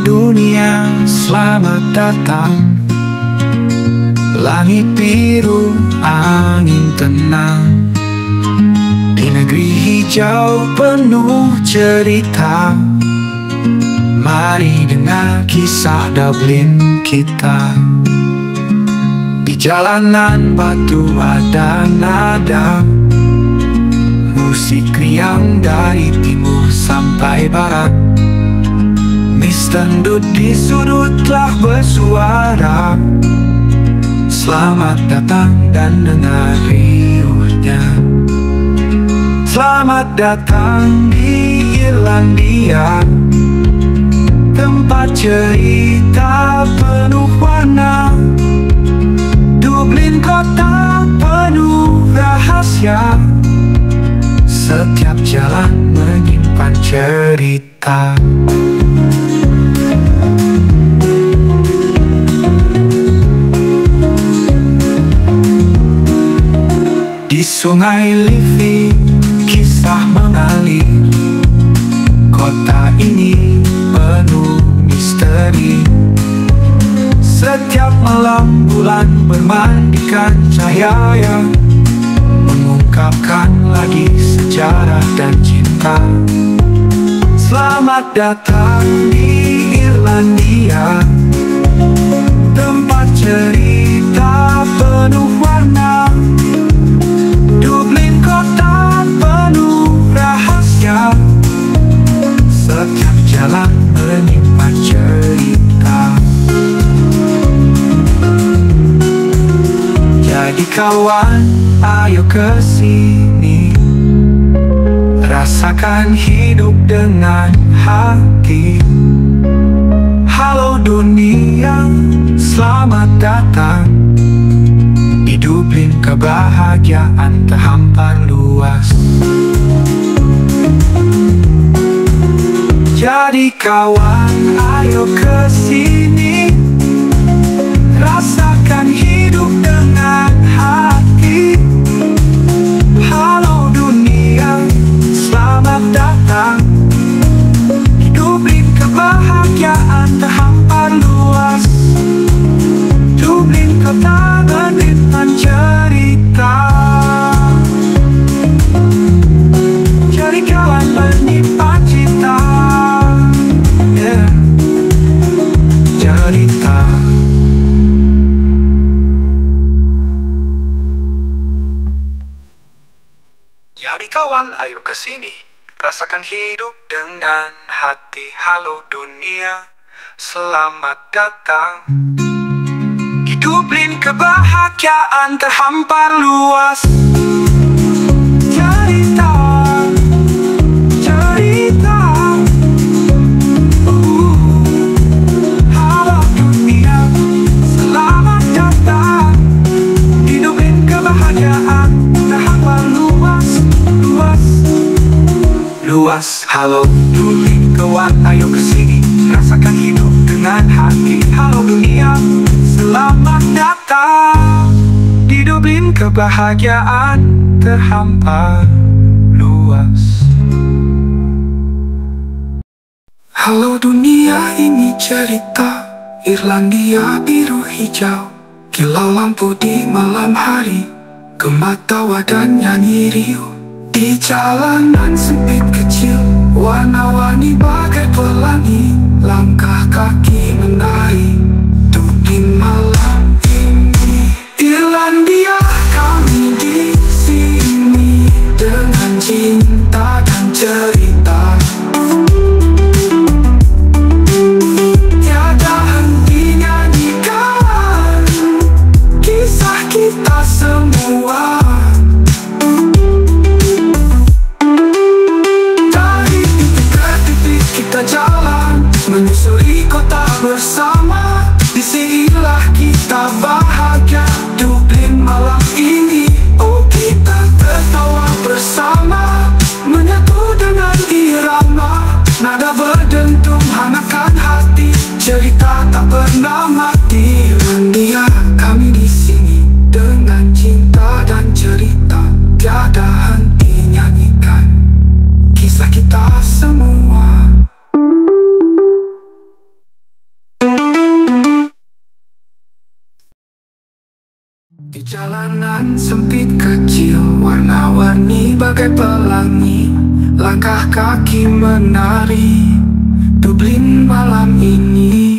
dunia, selamat datang. Langit biru, angin tenang, di negeri hijau penuh cerita. Mari dengar kisah Dublin kita. Di jalanan batu ada nada, musik riang dari timur sampai barat. Dangdut di sudut telah bersuara. Selamat datang dan dengar riuhnya. Selamat datang di Irlandia, tempat cerita penuh warna. Dublin kota penuh rahasia, setiap jalan menyimpan cerita. Di sungai Liffey kisah mengalir. Kota ini penuh misteri. Setiap malam bulan bermandikan cahaya, mengungkapkan lagi sejarah dan cinta. Selamat datang di Irlandia, tempat cerita penuh warna. Dublin kota penuh rahasia, setiap jalan menyimpan cerita. Jadi kawan, ayo kesini, rasakan hidup dengan hati. Halo dunia, selamat datang. Di Dublin kebahagiaan terhampar luas. Jadi kawan, ayo kesini, rasakan hidup dengan hati. Halo dunia, selamat datang. Di Dublin kebahagiaan terhampar luas. Dublin kota menyimpan cerita. Jadi kawan menyimpan cinta, yeah. Cerita. Jadi kawan, ayo kesini, rasakan hidup dengan hati. Halo dunia, selamat datang. Di Dublin kebahagiaan terhampar luas. Cerita, cerita. Halo dunia, selamat datang. Di Dublin kebahagiaan terhampar luas, luas, luas. Halo Dublin kawan, ayo kesini, rasakan hidup dengan hati. Halo dunia, selamat datang. Di Dublin kebahagiaan terhampar luas. Halo dunia, ini cerita Irlandia biru hijau. Kilau lampu di malam hari, gema tawa dan nyanyi riuh. Di jalanan sempit kecil, warna-warni bagai pelangi. Langkah kaki menari Dublin malam ini. Irlandia, kami di sini dengan cinta dan cerita. Tiada henti nyanyikan kisah kita semua. Dari titik ke titik kita jalan, menyusuri kota bersama. Di jalanan sempit kecil, warna-warni bagai pelangi, langkah kaki menari Dublin malam ini.